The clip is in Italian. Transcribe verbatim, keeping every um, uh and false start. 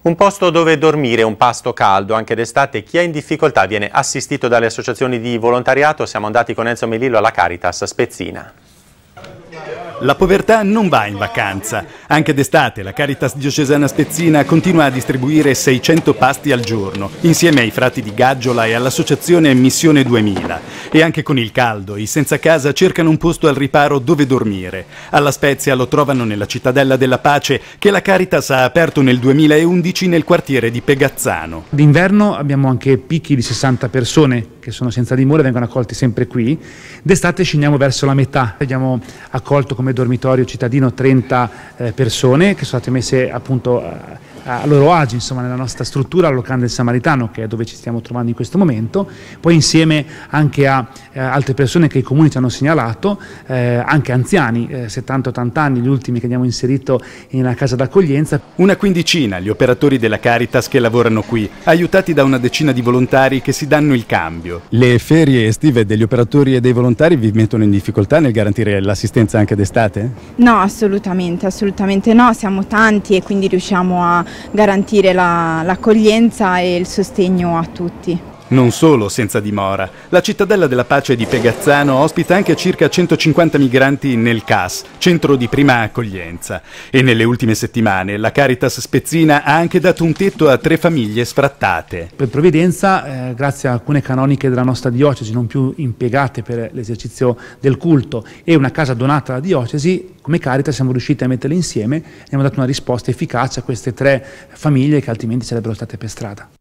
Un posto dove dormire, un pasto caldo, anche d'estate. Chi è in difficoltà viene assistito dalle associazioni di volontariato. Siamo andati con Enzo Melillo alla Caritas Spezzina. La povertà non va in vacanza. Anche d'estate la Caritas Diocesana Spezzina continua a distribuire seicento pasti al giorno, insieme ai frati di Gaggiola e all'associazione Missione duemila. E anche con il caldo, i senza casa cercano un posto al riparo dove dormire. Alla Spezia lo trovano nella Cittadella della Pace, che la Caritas ha aperto nel duemilaundici nel quartiere di Pegazzano. D'inverno abbiamo anche picchi di sessanta persone che sono senza dimora e vengono accolti sempre qui. D'estate scendiamo verso la metà. Abbiamo accolto come dormitorio cittadino trenta eh, persone che sono state messe appunto a, a loro agio, insomma, nella nostra struttura, al locale del Samaritano, che è dove ci stiamo trovando in questo momento, poi insieme anche a eh, altre persone che i comuni ci hanno segnalato, eh, anche anziani, eh, settanta ottanta anni, gli ultimi che abbiamo inserito in una casa d'accoglienza. Una quindicina gli operatori della Caritas che lavorano qui, aiutati da una decina di volontari che si danno il cambio. Le ferie estive degli operatori e dei volontari vi mettono in difficoltà nel garantire l'assistenza anche d'estate? No, assolutamente, assolutamente no, siamo tanti e quindi riusciamo a garantire l'accoglienza e il sostegno a tutti. Non solo senza dimora, la Cittadella della Pace di Pegazzano ospita anche circa centocinquanta migranti nel C A S, centro di prima accoglienza. E nelle ultime settimane la Caritas Spezzina ha anche dato un tetto a tre famiglie sfrattate. Per provvidenza, eh, grazie a alcune canoniche della nostra diocesi non più impiegate per l'esercizio del culto e una casa donata alla diocesi, come Caritas siamo riusciti a metterle insieme e abbiamo dato una risposta efficace a queste tre famiglie che altrimenti sarebbero state per strada.